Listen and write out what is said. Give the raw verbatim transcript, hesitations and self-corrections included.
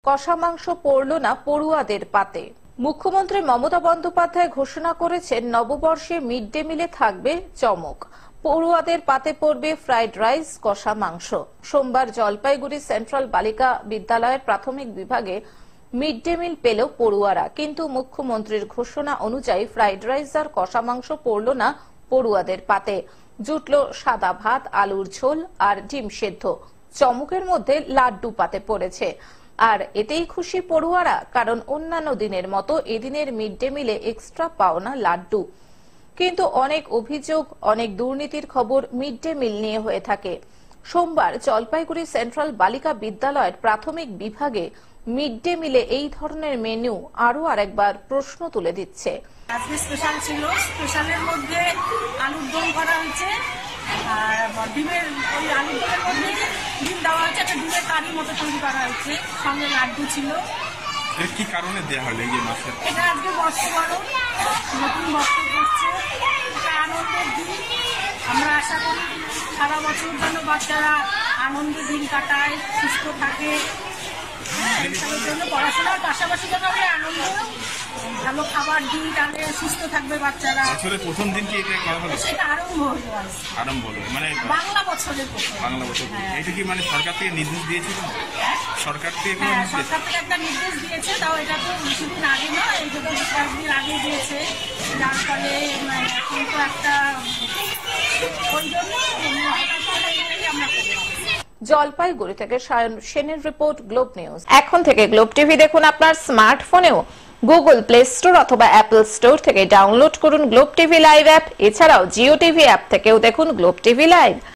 কষা মাংস পড়ল না পড়ুয়াদের পাতে। মুখ্যমন্ত্রী মমতা বন্দ্যোপাধ্যায় ঘোষণা করেছেন নববর্ষে মিড ডে মিলে থাকবে চমক। পড়ুয়াদের পাতে পড়বে ফ্রাইড রাইস, কষা মাংস। সোমবার জলপাইগুড়ি সেন্ট্রাল বালিকা বিদ্যালয়ের প্রাথমিক বিভাগে মিড ডে মিল পেল পড়ুয়ারা, কিন্তু মুখ্যমন্ত্রীর ঘোষণা অনুযায়ী ফ্রাইড রাইস আর কষা মাংস পড়ল না পড়ুয়াদের পাতে। জুটল সাদা ভাত, আলুর ঝোল আর ডিম সেদ্ধ। চমকের মধ্যে লাড্ডু পাতে পড়েছে। আর এতেই খুশি পড়ুয়ারা, কারণ অন্যান্য দিনের মতো এদিনের মিড ডে মিলে এক্সট্রা পাওনা লাড্ডু। কিন্তু অনেক অভিযোগ, অনেক দুর্নীতির খবর মিড ডে মিল নিয়ে হয়ে থাকে। সোমবার জলপাইগুড়ি সেন্ট্রাল বালিকা বিদ্যালয়ের প্রাথমিক বিভাগে মিড ডে মিলে এই ধরনের মেনু আরো আরেকবার প্রশ্ন তুলে দিচ্ছে। আজকে স্পেশাল ছিল, স্পেশালের মধ্যে আলুর দম করা হয়েছে, আর ডিমের ওই আলুর দমের মধ্যে ডিম দেওয়া হয়েছে, একটা ডিমের কারি মতো তৈরি করা হয়েছে, সঙ্গে লাড্ডু ছিল। কি কারণে দেওয়া হলো এই মাসের? এটা আজকে বর্ষ বড়, নতুন বর্ষ করছে, এটা আনন্দের দিন। আমরা আশা করি সারা বছর যেন বাচ্চারা আনন্দে দিন কাটায়, সুস্থ থাকে, এসবের জন্য পড়াশোনার পাশাপাশি যেন আমরা আনন্দ, ভালো খাবার দিই, তাহলে সুস্থ থাকবে বাচ্চারা। বছরের প্রথম দিন কি এটা করা হলো? সেটা আরম্ভ হলো, আরম্ভ হলো মানে বাংলা বছরের প্রথম। বাংলা বছর। এটা কি মানে সরকার থেকে নির্দেশ দিয়েছিল? সরকার থেকে হ্যাঁ, সরকার থেকে একটা নির্দেশ দিয়েছে, তাও এটা তো কিছুদিন আগে না, এই তো কয়েকদিন আগে দিয়েছে, যার ফলে এখন তো একটা ওই জন্য আমরা করলাম। জলপাইগুড়ি থেকে সায়ন সেনের রিপোর্ট, গ্লোব নিউজ। এখন থেকে গ্লোব টিভি দেখুন আপনার স্মার্টফোনেও। গুগল প্লে স্টোর অথবা অ্যাপল স্টোর থেকে ডাউনলোড করুন গ্লোব টিভি লাইভ অ্যাপ। এছাড়াও জিও টিভি অ্যাপ থেকেও দেখুন গ্লোব টিভি লাইভ।